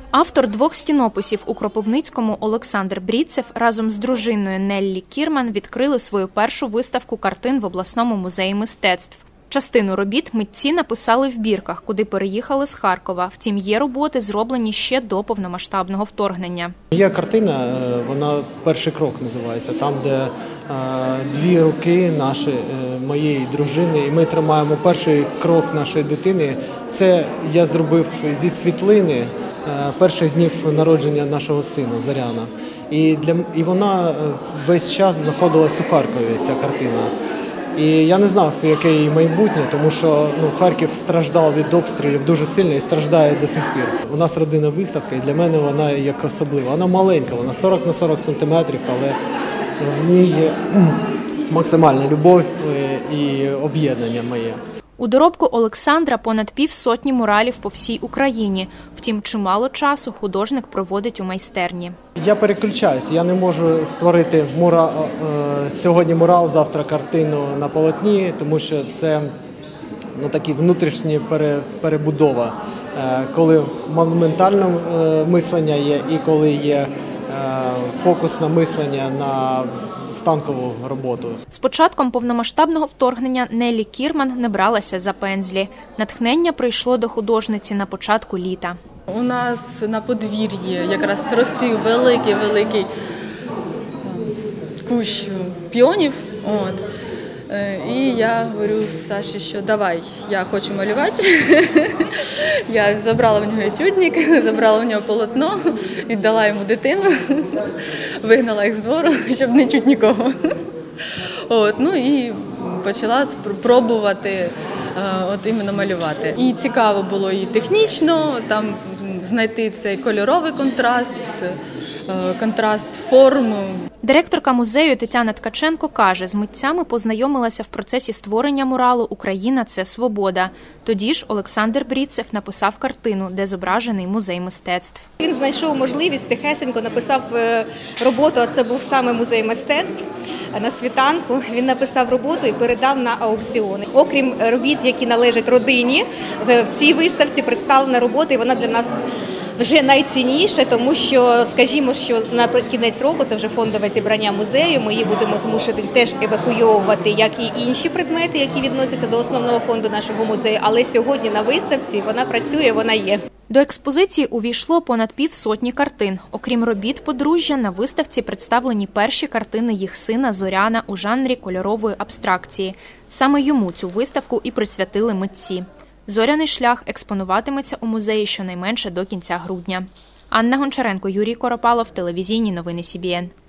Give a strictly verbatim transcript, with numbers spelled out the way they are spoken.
Автор двох стінописів у Кропивницькому Олександр Бріцев разом з дружиною Неллі Кірман відкрили свою першу виставку картин в обласному музеї мистецтв. Частину робіт митці написали в Бірках, куди переїхали з Харкова. Втім, є роботи, зроблені ще до повномасштабного вторгнення. Є картина, вона «Перший крок» називається, там, де дві руки наші, моєї дружини, і ми тримаємо перший крок нашої дитини. Це я зробив зі світлини перших днів народження нашого сина Зоряна. І, для, і вона весь час знаходилась у Харкові, ця картина. І я не знав, яке її майбутнє, тому що ну, Харків страждав від обстрілів дуже сильно і страждає до сих пір. У нас родинна виставка, і для мене вона як особлива. Вона маленька, вона сорок на сорок сантиметрів, але в ній є максимальна любов і об'єднання моє. У доробку Олександра понад півсотні муралів по всій Україні. Втім, чимало часу художник проводить у майстерні. Я переключаюся, я не можу створити мура... сьогодні мурал, завтра картину на полотні, тому що це ну, такі внутрішні пере... перебудова. Коли монументальне мислення є і коли є фокусне мислення на станкову роботу. З початком повномасштабного вторгнення Неллі Кірман не бралася за пензлі. Натхнення прийшло до художниці на початку літа. У нас на подвір'ї якраз ростив великий-великий кущ піонів. От. І я говорю Саші, що давай, я хочу малювати. Я забрала в нього етюдник, забрала в нього полотно, віддала йому дитину, вигнала їх з двору, щоб не чути нікого. От, ну і почала спробувати от іменно малювати. І цікаво було і технічно, там знайти цей кольоровий контраст, контраст форм. Директорка музею Тетяна Ткаченко каже, з митцями познайомилася в процесі створення муралу «Україна – це свобода». Тоді ж Олександр Бріцев написав картину, де зображений музей мистецтв. Він знайшов можливість, тихесенько написав роботу, а це був саме музей мистецтв. На світанку він написав роботу і передав на аукціони. Окрім робіт, які належать родині, в цій виставці представлена робота, і вона для нас вже найцінніше, тому що, скажімо, що на кінець року це вже фондове зібрання музею, ми її будемо змушені теж евакуйовувати, як і інші предмети, які відносяться до основного фонду нашого музею, але сьогодні на виставці вона працює, вона є. До експозиції увійшло понад півсотні картин. Окрім робіт подружжя, на виставці представлені перші картини їх сина Зоряна у жанрі кольорової абстракції. Саме йому цю виставку і присвятили митці. «Зоряний шлях» експонуватиметься у музеї щонайменше до кінця грудня. Анна Гончаренко, Юрій Коропалов, телевізійні новини Сі Бі Ен.